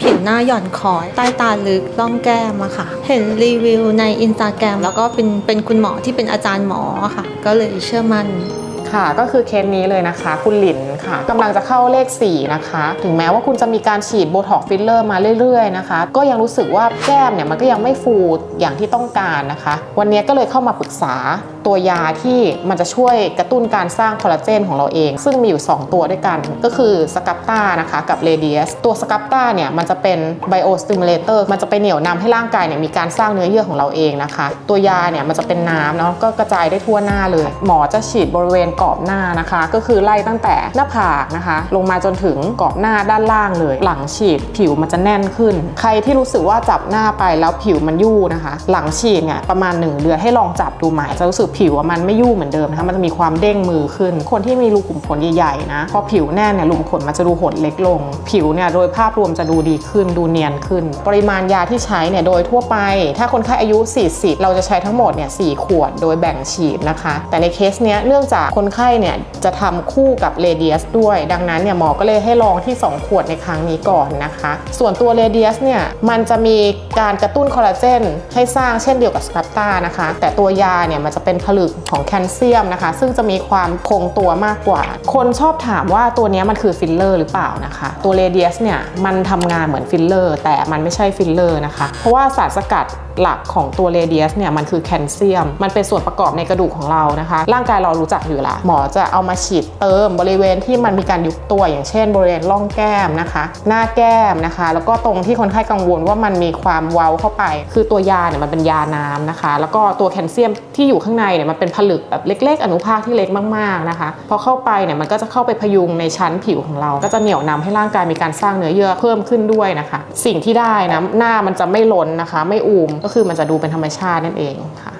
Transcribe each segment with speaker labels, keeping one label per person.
Speaker 1: ผิวหน้าหย่อนคอยใต้ตาลึกร่องแก้มอะค่ะเห็นรีวิวใน Instagram แล้วก็เป็นคุณหมอที่เป็นอาจารย์หมอค่ะก็เลยเชื่อมั่น
Speaker 2: ค่ะก็คือเคสนี้เลยนะคะคุณหลินค่ะกำลังจะเข้าเลข4นะคะถึงแม้ว่าคุณจะมีการฉีดโบท็อกฟิลเลอร์มาเรื่อยๆนะคะก็ยังรู้สึกว่าแก้มเนี่ยมันก็ยังไม่ฟูอย่างที่ต้องการนะคะวันนี้ก็เลยเข้ามาปรึกษาตัวยาที่มันจะช่วยกระตุ้นการสร้างคอลลาเจนของเราเองซึ่งมีอยู่2ตัวด้วยกันก็คือสกัปตานะคะกับเรเดียสตัวสกัปตาเนี่ยมันจะเป็นไบโอสติมูเลเตอร์มันจะไปเหนี่ยวนำให้ร่างกายเนี่ยมีการสร้างเนื้อเยื่อของเราเองนะคะตัวยาเนี่ยมันจะเป็นน้ำเนาะก็กระจายได้ทั่วหน้าเลยหมอจะฉีดบริเวณกรอบหน้านะคะก็คือไล่ตั้งแต่หน้าผากนะคะลงมาจนถึงกรอบหน้าด้านล่างเลยหลังฉีดผิวมันจะแน่นขึ้นใครที่รู้สึกว่าจับหน้าไปแล้วผิวมันยู่นะคะหลังฉีดเนี่ยประมาณ1 เดือนให้ลองจับดูใหม่จะรู้สึกผิวมันไม่ยู่เหมือนเดิมนะคะมันจะมีความเด้งมือขึ้นคนที่มีรูขุมขนใหญ่ๆนะพอผิวแน่นเนี่ยรูขุมขนมันจะดูหดเล็กลงผิวเนี่ยโดยภาพรวมจะดูดีขึ้นดูเนียนขึ้นปริมาณยาที่ใช้เนี่ยโดยทั่วไปถ้าคนไข้อายุ40เราจะใช้ทั้งหมดเนี่ย4 ขวดโดยแบ่งฉีดนะคะแต่ในเคสเนี้ยเนื่องจากคนไข้เนี่ยจะทำคู่กับเรเดียสด้วยดังนั้นเนี่ยหมอก็เลยให้ลองที่2 ขวดในครั้งนี้ก่อนนะคะส่วนตัวเรเดียสเนี่ยมันจะมีการกระตุ้นคอลลาเจนให้สร้างเช่นเดียวกับสครับตานะคะแต่ตัวยาเนี่ยมันจะเป็นผลึกของแคลเซียมนะคะซึ่งจะมีความคงตัวมากกว่าคนชอบถามว่าตัวนี้มันคือฟิลเลอร์หรือเปล่านะคะตัวเรเดียสเนี่ยมันทำงานเหมือนฟิลเลอร์แต่มันไม่ใช่ฟิลเลอร์นะคะเพราะว่าสารสกัดหลักของตัวเรเดียสเนี่ยมันคือแคลเซียมมันเป็นส่วนประกอบในกระดูกของเรานะคะร่างกายเรารู้จักอยู่ละหมอจะเอามาฉีดเติมบริเวณที่มันมีการยุบตัวอย่างเช่นบริเวณร่องแก้มนะคะหน้าแก้มนะคะแล้วก็ตรงที่คนไข้กังวลว่ามันมีความเว้าเข้าไปคือตัวยาเนี่ยมันเป็นยาน้ำนะคะแล้วก็ตัวแคลเซียมที่อยู่ข้างในเนี่ยมันเป็นผลึกแบบเล็กๆอนุภาคที่เล็กมากๆนะคะพอเข้าไปเนี่ยมันก็จะเข้าไปพยุงในชั้นผิวของเราก็จะเหนี่ยวนำให้ร่างกายมีการสร้างเนื้อเยื่อเพิ่มขึ้นด้วยนะคะสิ่งที่ได้นะหน้ามันจะไม่ล้นนะคะไม่อูมก็คือมันจะดูเป็นธรรมชาตินั่นเองค่ะ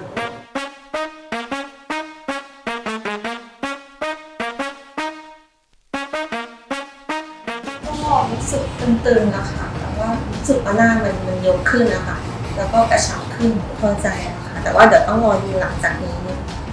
Speaker 1: รู้สึกตึงๆนะคะแต่ว่ารู้สึกว่าหน้ามันยกขึ้นนะคะแล้วก็กระชับขึ้นพอใจนะคะแต่ว่าเดี๋ยวต้องรอดูหลังจากนี้